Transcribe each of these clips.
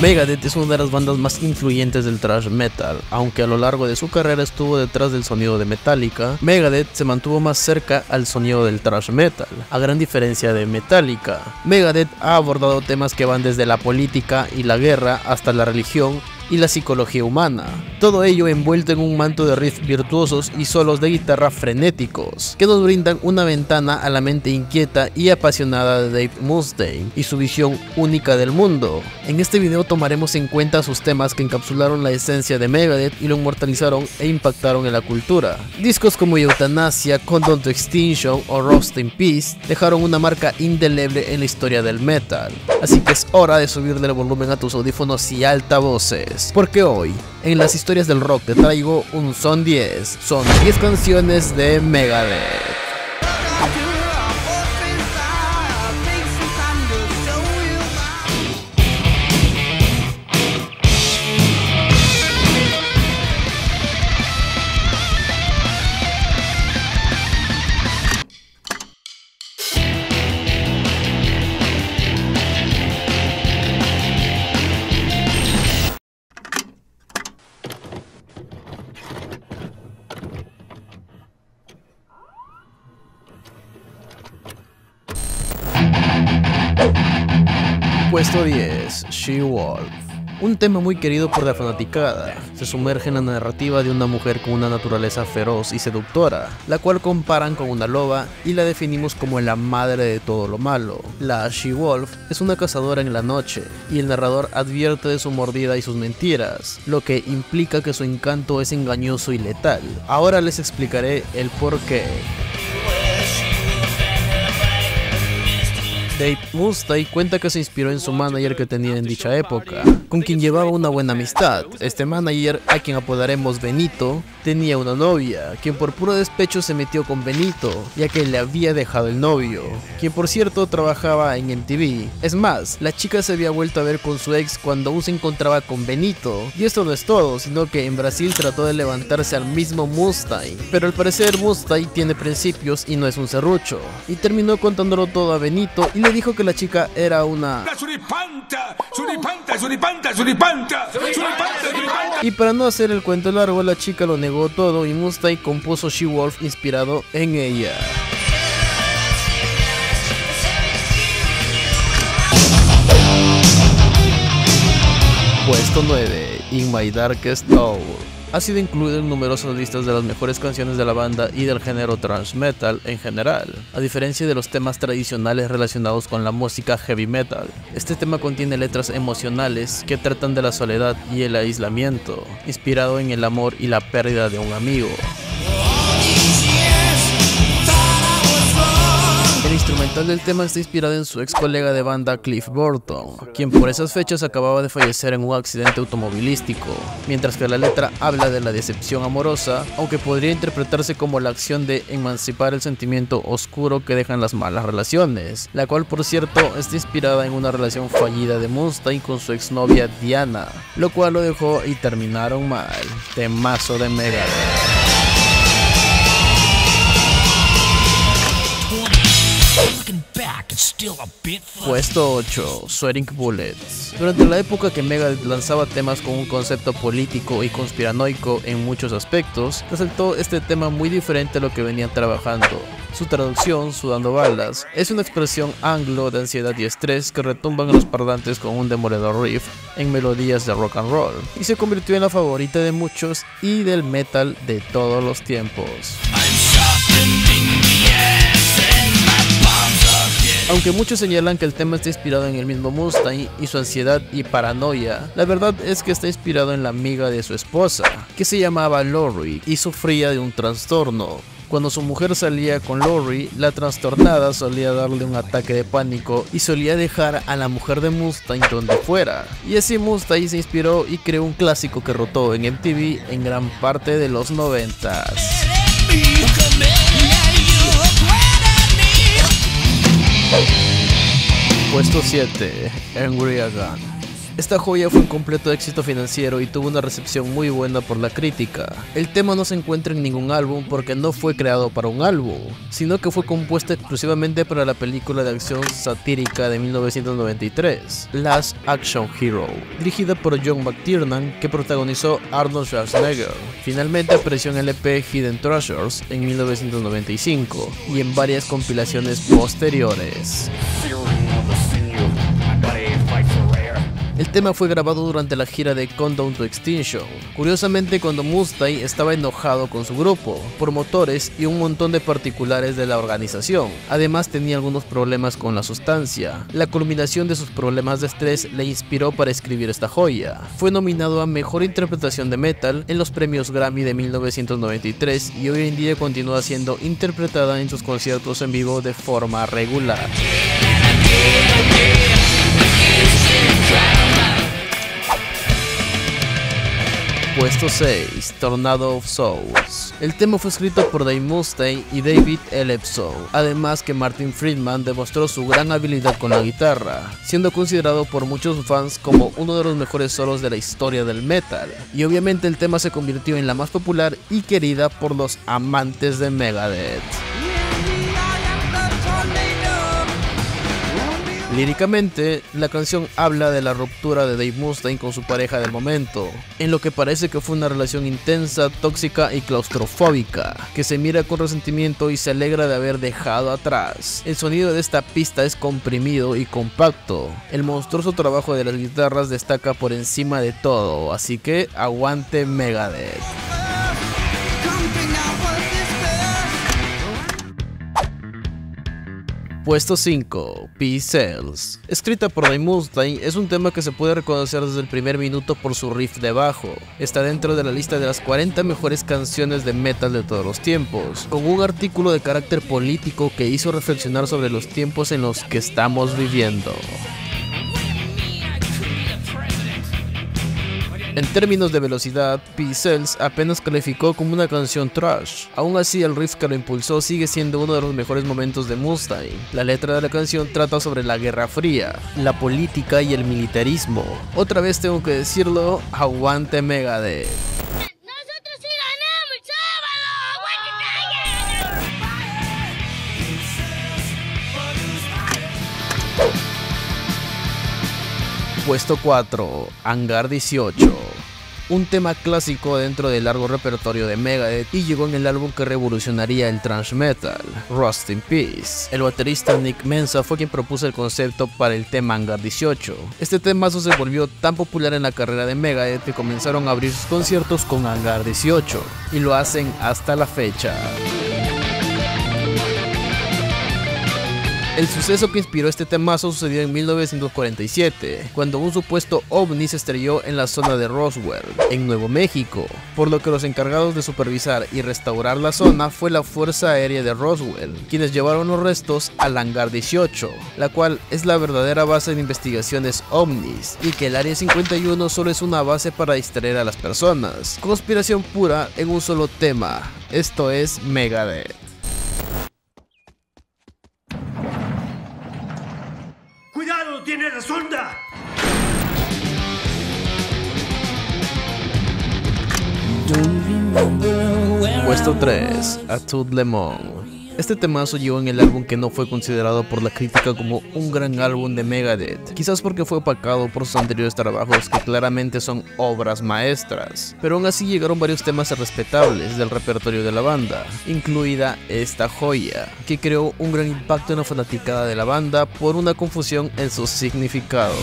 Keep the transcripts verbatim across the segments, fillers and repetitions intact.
Megadeth es una de las bandas más influyentes del thrash metal, aunque a lo largo de su carrera estuvo detrás del sonido de Metallica. Megadeth se mantuvo más cerca al sonido del thrash metal, a gran diferencia de Metallica. Megadeth ha abordado temas que van desde la política y la guerra hasta la religión y la psicología humana, todo ello envuelto en un manto de riffs virtuosos y solos de guitarra frenéticos, que nos brindan una ventana a la mente inquieta y apasionada de Dave Mustaine y su visión única del mundo. En este video tomaremos en cuenta sus temas que encapsularon la esencia de Megadeth y lo inmortalizaron e impactaron en la cultura. Discos como Euthanasia, Countdown to Extinction o Rust in Peace dejaron una marca indeleble en la historia del metal, así que es hora de subirle el volumen a tus audífonos y altavoces, porque hoy, en las historias del rock, te traigo un Son diez. Son diez canciones de Megadeth. Puesto diez. She-Wolf. Un tema muy querido por la fanaticada. Se sumerge en la narrativa de una mujer con una naturaleza feroz y seductora, la cual comparan con una loba y la definimos como la madre de todo lo malo. La She-Wolf es una cazadora en la noche, y el narrador advierte de su mordida y sus mentiras, lo que implica que su encanto es engañoso y letal. Ahora les explicaré el porqué. Dave Mustaine cuenta que se inspiró en su manager que tenía en dicha época, con quien llevaba una buena amistad. Este manager, a quien apodaremos Benito, tenía una novia, quien por puro despecho se metió con Benito, ya que le había dejado el novio, quien por cierto trabajaba en M T V. Es más, la chica se había vuelto a ver con su ex cuando aún se encontraba con Benito. Y esto no es todo, sino que en Brasil trató de levantarse al mismo Mustaine, pero al parecer Mustaine tiene principios y no es un serrucho, y terminó contándolo todo a Benito y le dijo que la chica era una... ¡Suripanta! ¡Suripanta! ¡Suripanta! ¡Suripanta! ¡Suripanta! Y para no hacer el cuento largo, la chica lo negó todo y Mustaine compuso She-Wolf inspirado en ella. Puesto nueve. In My Darkest Hour. Ha sido incluido en numerosas listas de las mejores canciones de la banda y del género thrash metal en general, a diferencia de los temas tradicionales relacionados con la música heavy metal. Este tema contiene letras emocionales que tratan de la soledad y el aislamiento, inspirado en el amor y la pérdida de un amigo. El instrumental del tema está inspirado en su ex colega de banda Cliff Burton, quien por esas fechas acababa de fallecer en un accidente automovilístico, mientras que la letra habla de la decepción amorosa, aunque podría interpretarse como la acción de emancipar el sentimiento oscuro que dejan las malas relaciones, la cual por cierto está inspirada en una relación fallida de Mustaine con su exnovia Diana, lo cual lo dejó y terminaron mal. Temazo de Megadeth. Puesto ocho. Sweating Bullets. Durante la época que Megadeth lanzaba temas con un concepto político y conspiranoico en muchos aspectos, resaltó este tema muy diferente a lo que venían trabajando. Su traducción, Sudando Balas, es una expresión anglo de ansiedad y estrés que retumban en los parlantes con un demoledor riff en melodías de rock and roll, y se convirtió en la favorita de muchos y del metal de todos los tiempos. Aunque muchos señalan que el tema está inspirado en el mismo Mustaine y su ansiedad y paranoia, la verdad es que está inspirado en la amiga de su esposa, que se llamaba Lori y sufría de un trastorno. Cuando su mujer salía con Lori, la trastornada solía darle un ataque de pánico y solía dejar a la mujer de Mustaine donde fuera. Y así Mustaine se inspiró y creó un clásico que rotó en M T V en gran parte de los noventas. Puesto siete. Angry Again. Esta joya fue un completo éxito financiero y tuvo una recepción muy buena por la crítica. El tema no se encuentra en ningún álbum porque no fue creado para un álbum, sino que fue compuesta exclusivamente para la película de acción satírica de mil novecientos noventa y tres, Last Action Hero, dirigida por John McTiernan, que protagonizó Arnold Schwarzenegger. Finalmente apareció en el E P Hidden Treasures en mil novecientos noventa y cinco y en varias compilaciones posteriores. El tema fue grabado durante la gira de Countdown to Extinction, curiosamente cuando Mustaine estaba enojado con su grupo, promotores y un montón de particulares de la organización. Además tenía algunos problemas con la sustancia. La culminación de sus problemas de estrés le inspiró para escribir esta joya. Fue nominado a Mejor Interpretación de Metal en los premios Grammy de mil novecientos noventa y tres y hoy en día continúa siendo interpretada en sus conciertos en vivo de forma regular. Puesto seis, Tornado of Souls. El tema fue escrito por Dave Mustaine y David Ellefson, además que Martin Friedman demostró su gran habilidad con la guitarra, siendo considerado por muchos fans como uno de los mejores solos de la historia del metal, y obviamente el tema se convirtió en la más popular y querida por los amantes de Megadeth. Líricamente, la canción habla de la ruptura de Dave Mustaine con su pareja del momento, en lo que parece que fue una relación intensa, tóxica y claustrofóbica, que se mira con resentimiento y se alegra de haber dejado atrás. El sonido de esta pista es comprimido y compacto. El monstruoso trabajo de las guitarras destaca por encima de todo, así que aguante Megadeth. Puesto cinco, Peace Sells. Escrita por Dave Mustaine, es un tema que se puede reconocer desde el primer minuto por su riff de bajo. Está dentro de la lista de las cuarenta mejores canciones de metal de todos los tiempos, con un artículo de carácter político que hizo reflexionar sobre los tiempos en los que estamos viviendo. En términos de velocidad, Peace Sells apenas calificó como una canción thrash. Aún así, el riff que lo impulsó sigue siendo uno de los mejores momentos de Mustaine. La letra de la canción trata sobre la Guerra Fría, la política y el militarismo. Otra vez tengo que decirlo, aguante Megadeth. ¡Nosotros sí ganamos el sábado! Puesto cuatro, Hangar dieciocho. Un tema clásico dentro del largo repertorio de Megadeth y llegó en el álbum que revolucionaría el thrash metal, Rust in Peace. El baterista Nick Menza fue quien propuso el concepto para el tema Hangar dieciocho. Este temazo se volvió tan popular en la carrera de Megadeth que comenzaron a abrir sus conciertos con Hangar dieciocho y lo hacen hasta la fecha. El suceso que inspiró este temazo sucedió en mil novecientos cuarenta y siete, cuando un supuesto ovni se estrelló en la zona de Roswell, en Nuevo México, por lo que los encargados de supervisar y restaurar la zona fue la Fuerza Aérea de Roswell, quienes llevaron los restos al Hangar dieciocho, la cual es la verdadera base de investigaciones ovnis, y que el Área cincuenta y uno solo es una base para distraer a las personas. Conspiración pura en un solo tema, esto es Megadeth. ¡Cuidado! ¡Tiene la sonda! Puesto tres, A Tout Le Monde. Este temazo llegó en el álbum que no fue considerado por la crítica como un gran álbum de Megadeth, quizás porque fue opacado por sus anteriores trabajos que claramente son obras maestras, pero aún así llegaron varios temas respetables del repertorio de la banda, incluida esta joya, que creó un gran impacto en la fanaticada de la banda por una confusión en su significado.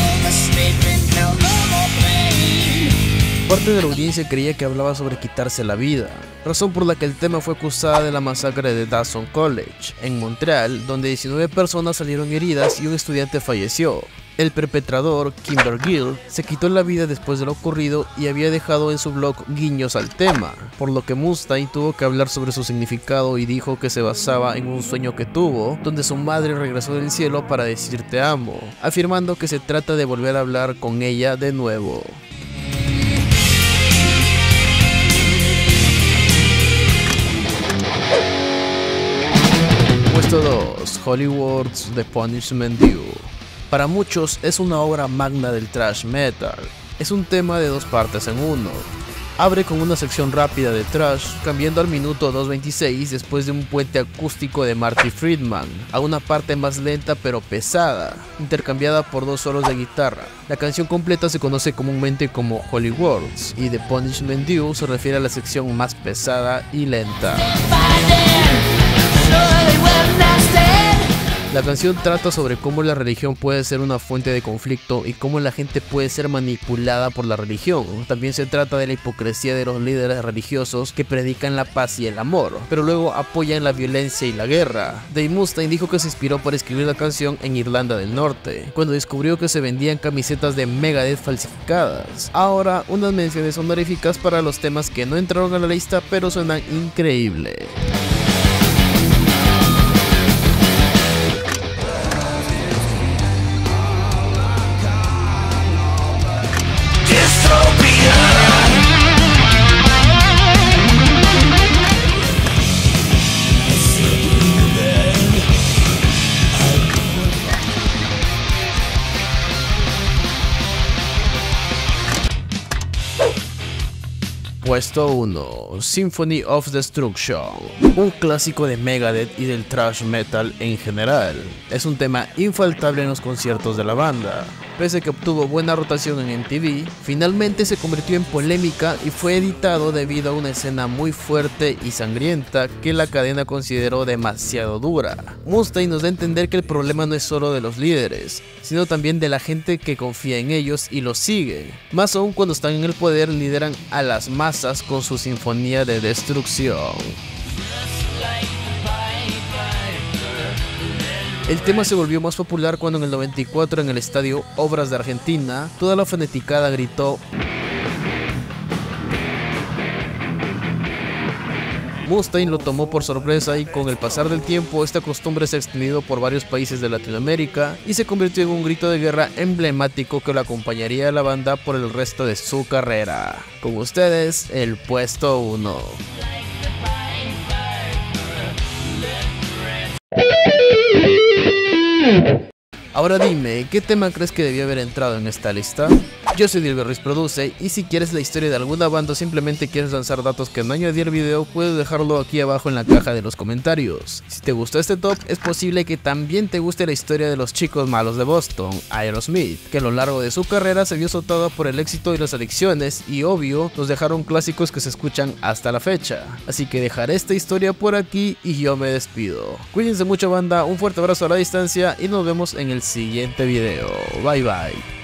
Parte de la audiencia creía que hablaba sobre quitarse la vida, razón por la que el tema fue acusada de la masacre de Dawson College, en Montreal, donde diecinueve personas salieron heridas y un estudiante falleció. El perpetrador, Kimber Gill, se quitó la vida después de lo ocurrido y había dejado en su blog guiños al tema, por lo que Mustaine tuvo que hablar sobre su significado y dijo que se basaba en un sueño que tuvo, donde su madre regresó del cielo para decir te amo, afirmando que se trata de volver a hablar con ella de nuevo. Puesto dos, Hollywood's The Punishment Due. Para muchos es una obra magna del thrash metal. Es un tema de dos partes en uno. Abre con una sección rápida de thrash, cambiando al minuto dos veintiséis después de un puente acústico de Marty Friedman, a una parte más lenta pero pesada, intercambiada por dos solos de guitarra. La canción completa se conoce comúnmente como Holy Words, y The Punishment Due se refiere a la sección más pesada y lenta. La canción trata sobre cómo la religión puede ser una fuente de conflicto y cómo la gente puede ser manipulada por la religión. También se trata de la hipocresía de los líderes religiosos que predican la paz y el amor, pero luego apoyan la violencia y la guerra. Dave Mustaine dijo que se inspiró para escribir la canción en Irlanda del Norte, cuando descubrió que se vendían camisetas de Megadeth falsificadas. Ahora, unas menciones honoríficas para los temas que no entraron a la lista pero suenan increíble. Puesto uno. Symphony of Destruction, un clásico de Megadeth y del thrash metal en general. Es un tema infaltable en los conciertos de la banda. Pese a que obtuvo buena rotación en M T V, finalmente se convirtió en polémica y fue editado debido a una escena muy fuerte y sangrienta que la cadena consideró demasiado dura. Mustaine nos da a entender que el problema no es solo de los líderes, sino también de la gente que confía en ellos y los sigue. Más aún cuando están en el poder, lideran a las masas con su sinfonía de destrucción. El tema se volvió más popular cuando en el noventa y cuatro en el estadio Obras de Argentina, toda la fanaticada gritó. Mustaine lo tomó por sorpresa y con el pasar del tiempo esta costumbre se ha extendido por varios países de Latinoamérica y se convirtió en un grito de guerra emblemático que lo acompañaría a la banda por el resto de su carrera. Con ustedes, el puesto uno. Ahora dime, ¿qué tema crees que debió haber entrado en esta lista? Yo soy Dilber Ruiz Produce y si quieres la historia de alguna banda o simplemente quieres lanzar datos que no añadí al video, puedes dejarlo aquí abajo en la caja de los comentarios. Si te gustó este top, es posible que también te guste la historia de los chicos malos de Boston, Aerosmith, que a lo largo de su carrera se vio azotada por el éxito y las adicciones y obvio nos dejaron clásicos que se escuchan hasta la fecha. Así que dejaré esta historia por aquí y yo me despido. Cuídense mucho banda, un fuerte abrazo a la distancia y nos vemos en el siguiente video. Bye bye.